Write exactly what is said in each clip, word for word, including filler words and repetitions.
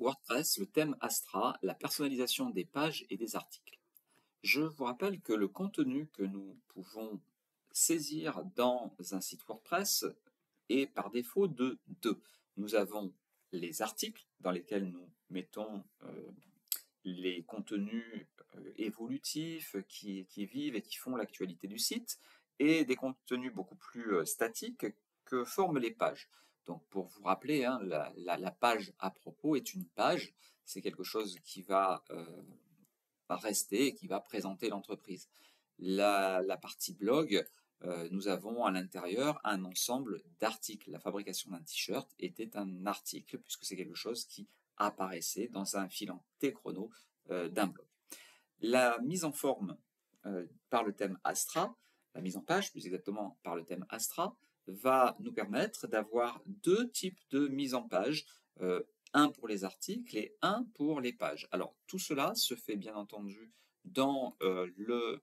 WordPress, le thème Astra, la personnalisation des pages et des articles. Je vous rappelle que le contenu que nous pouvons saisir dans un site WordPress est par défaut de deux. Nous avons les articles dans lesquels nous mettons euh, les contenus euh, évolutifs qui, qui vivent et qui font l'actualité du site, et des contenus beaucoup plus euh, statiques que forment les pages. Donc pour vous rappeler, hein, la, la, la page à propos est une page, c'est quelque chose qui va, euh, va rester et qui va présenter l'entreprise. La, la partie blog, euh, nous avons à l'intérieur un ensemble d'articles. La fabrication d'un t-shirt était un article puisque c'est quelque chose qui apparaissait dans un fil en T-chrono euh, d'un blog. La mise en forme euh, par le thème Astra, la mise en page plus exactement par le thème Astra, va nous permettre d'avoir deux types de mise en page, euh, un pour les articles et un pour les pages. Alors tout cela se fait bien entendu dans euh, le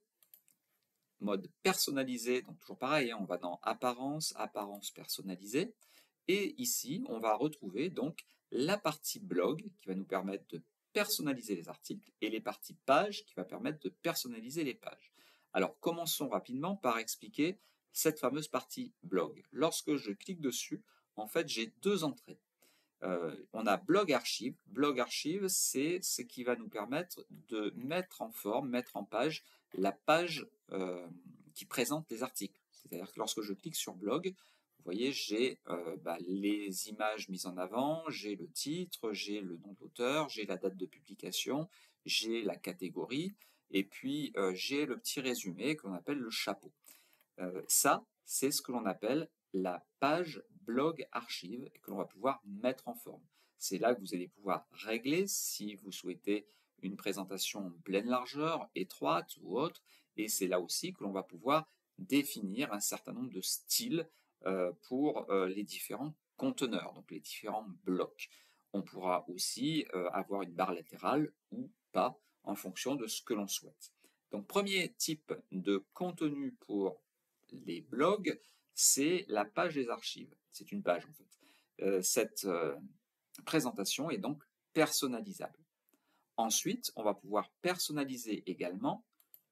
mode personnalisé, donc toujours pareil, hein, on va dans apparence, apparence personnalisée, et ici on va retrouver donc la partie blog qui va nous permettre de personnaliser les articles et les parties pages qui va permettre de personnaliser les pages. Alors commençons rapidement par expliquer cette fameuse partie blog. Lorsque je clique dessus, en fait j'ai deux entrées. Euh, on a blog archive. Blog archive, c'est ce qui va nous permettre de mettre en forme, mettre en page la page euh, qui présente les articles. C'est-à-dire que lorsque je clique sur blog, vous voyez, j'ai euh, bah, les images mises en avant, j'ai le titre, j'ai le nom de l'auteur, j'ai la date de publication, j'ai la catégorie, et puis euh, j'ai le petit résumé que l'on appelle le chapeau. Euh, ça, c'est ce que l'on appelle la page blog archive et que l'on va pouvoir mettre en forme. C'est là que vous allez pouvoir régler si vous souhaitez une présentation pleine largeur, étroite ou autre, et c'est là aussi que l'on va pouvoir définir un certain nombre de styles euh, pour euh, les différents conteneurs, donc les différents blocs. On pourra aussi euh, avoir une barre latérale ou pas en fonction de ce que l'on souhaite. Donc premier type de contenu pour les blogs, c'est la page des archives. C'est une page en fait. Euh, cette euh, présentation est donc personnalisable. Ensuite, on va pouvoir personnaliser également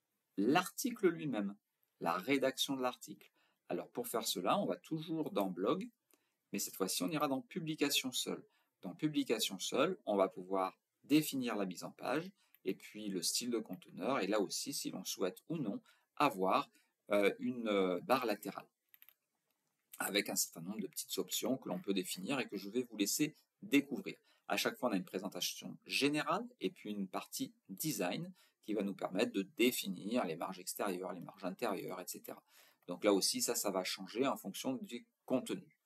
l'article lui-même, la rédaction de l'article. Alors pour faire cela, on va toujours dans blog, mais cette fois-ci on ira dans publication seule. Dans publication seule, on va pouvoir définir la mise en page et puis le style de conteneur, et là aussi si l'on souhaite ou non avoir euh, une euh, barre latérale avec un certain nombre de petites options que l'on peut définir et que je vais vous laisser découvrir. À chaque fois, on a une présentation générale et puis une partie design qui va nous permettre de définir les marges extérieures, les marges intérieures, et cetera. Donc là aussi, ça, ça va changer en fonction du contenu.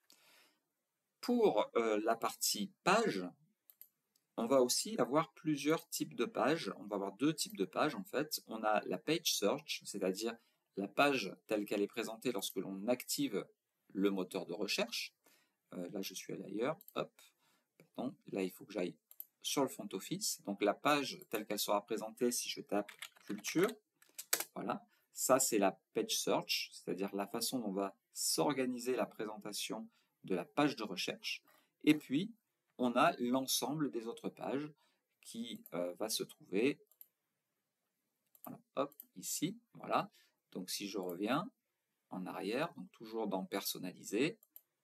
Pour euh, la partie page, on va aussi avoir plusieurs types de pages. On va avoir deux types de pages en fait. On a la page search, c'est-à-dire la page telle qu'elle est présentée lorsque l'on active le moteur de recherche. Euh, là, je suis allé ailleurs. Hop, pardon. Là, il faut que j'aille sur le front office. Donc, la page telle qu'elle sera présentée si je tape culture. Voilà. Ça, c'est la page search, c'est-à-dire la façon dont va s'organiser la présentation de la page de recherche. Et puis, on a l'ensemble des autres pages qui euh, va se trouver voilà, hop, ici. Voilà. Donc, si je reviens en arrière, donc toujours dans personnaliser,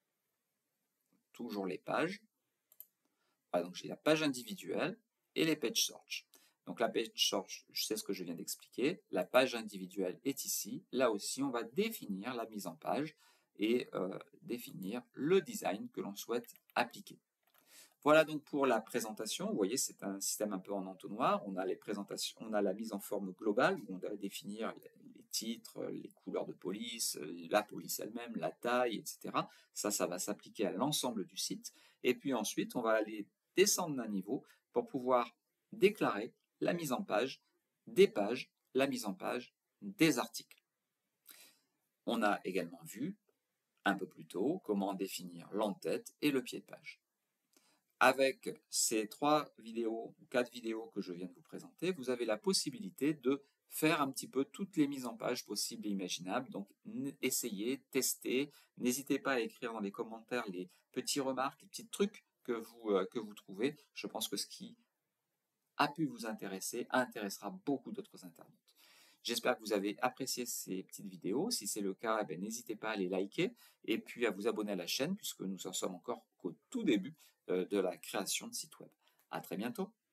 toujours les pages. Voilà, donc j'ai la page individuelle et les page search. Donc la page search, je sais ce que je viens d'expliquer. La page individuelle est ici. Là aussi, on va définir la mise en page et euh, définir le design que l'on souhaite appliquer. Voilà donc pour la présentation. Vous voyez, c'est un système un peu en entonnoir. On a les présentations, on a la mise en forme globale où on va définir les titres, les couleurs de police, la police elle-même, la taille, et cetera. Ça, ça va s'appliquer à l'ensemble du site. Et puis ensuite, on va aller descendre d'un niveau pour pouvoir déclarer la mise en page des pages, la mise en page des articles. On a également vu un peu plus tôt comment définir l'entête et le pied de page. Avec ces trois vidéos ou quatre vidéos que je viens de vous présenter, vous avez la possibilité de faire un petit peu toutes les mises en page possibles et imaginables. Donc, essayez, testez. N'hésitez pas à écrire dans les commentaires les petits remarques, les petits trucs que vous, euh, que vous trouvez. Je pense que ce qui a pu vous intéresser intéressera beaucoup d'autres internautes. J'espère que vous avez apprécié ces petites vidéos. Si c'est le cas, eh bien, n'hésitez pas à les liker et puis à vous abonner à la chaîne puisque nous en sommes encore qu'au tout début euh, de la création de sites web. À très bientôt.